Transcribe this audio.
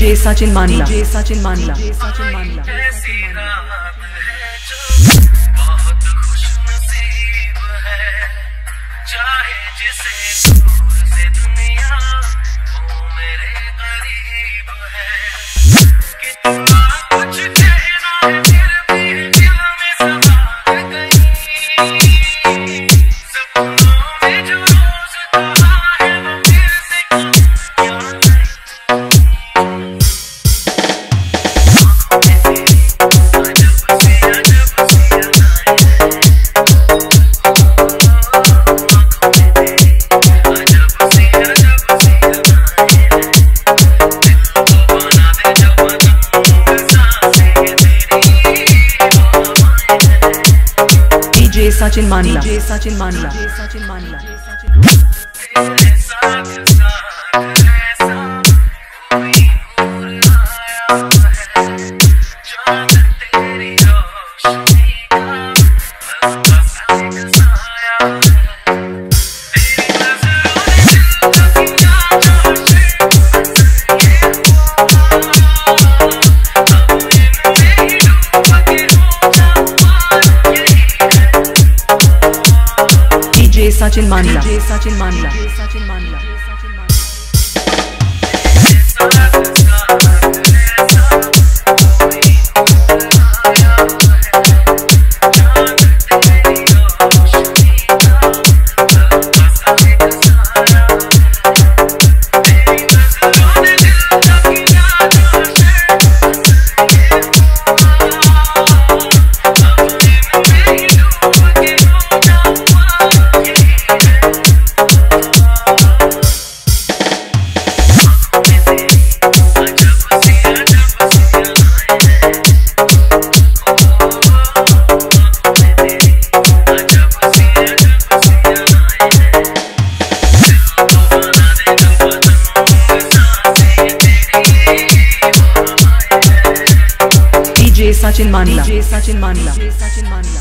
DJ Sachin मानिला, DJ Sachin मानिला, DJ Sachin मानिला। बहुत खुश नसीब है, चाहे जिसे दूर से दुनिया वो मेरे करीब है। कितना कुछ कहना है फिर भी दिल में समा गई। सपनों में जो रोज कहा है वो फिर से याद है। डीजे सचिन मानिला, डीजे सचिन मानिला, डीजे सचिन मानिला, डीजे सचिन मानिला। डीजे सचिन मानिला, डीजे सचिन मानिला, डीजे सचिन मानिला, डीजे सचिन मानिला। डीजे सचिन मानिला, डीजे सचिन मानिला, डीजे सचिन मानिला।